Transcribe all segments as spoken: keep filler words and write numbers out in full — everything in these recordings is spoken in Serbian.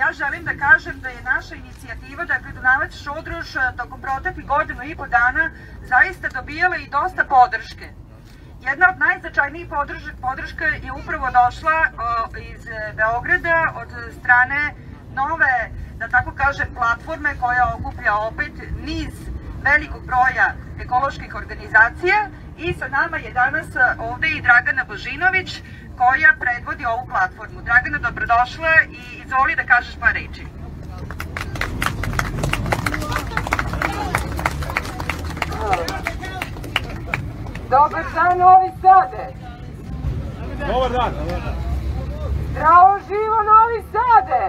ja želim da kažem da je naša inicijativa, dakle Dunavac Šodroš, tokom proteklih godinu i po dana zaista dobijala i dosta podrške. Jedna od najznačajnijih podrška je upravo došla iz Beograda od strane nove, da tako kažem, platforme koja okuplja opet niz velikog broja ekoloških organizacija i sa nama je danas ovde i Dragana Božinović koja predvodi ovu platformu. Dragana, dobrodošla i izvoli da kažeš par reči. Dobar dan, Novi Sade! Dobar dan! Zdravo živo, Novi Sade!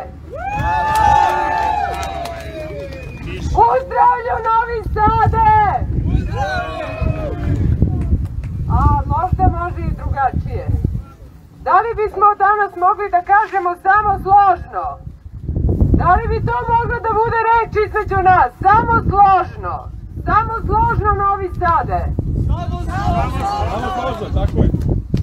Uzdravlju, Novi Sade! A možda može i drugačije. Da li bismo danas mogli da kažemo samo složno? Da li bi to moglo da bude reč između nas? Samo složno! Samo složno, Novi Sade! Samo složno, tako je.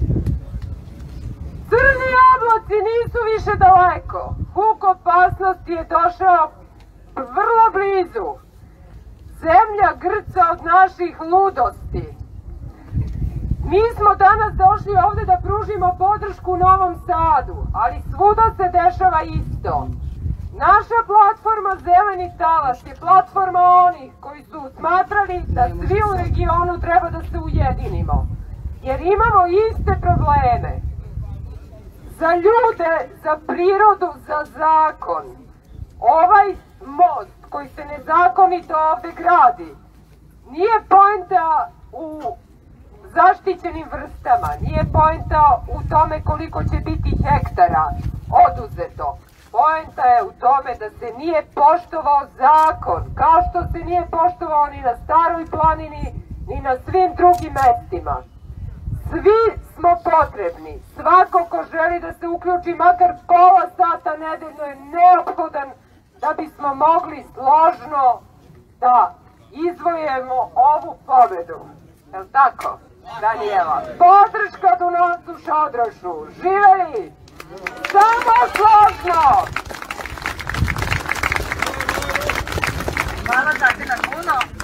Crni oblaci nisu više daleko. Huk opasnosti je došao vrlo blizu. Zemlja grca od naših ludosti. Mi smo danas došli ovde da pružimo podršku Novom Sadu, ali svuda se dešava isto. Naša platforma Zeleni talas je platforma onih koji su smatrali da svi u regionu treba da se ujedinimo, jer imamo iste probleme. Za ljude, za prirodu, za zakon. Ovaj most koji se nezakonito ovde gradi nije poenta u zaštićenim vrstama, nije poenta u tome koliko će biti hektara oduzeto. Poenta je u tome da se nije poštovao zakon, kao što se nije poštovao ni na Staroj planini, ni na svim drugim mestima. Svi smo potrebni, svako ko želi da se uključi makar pola sata nedeljno je neophodan da bismo mogli složno da izvojemo ovu pobedu. Je li tako, Danijela? Podrška Dunavcu Šodrošu, živeli! Samo složno! Hvala Dragana puno.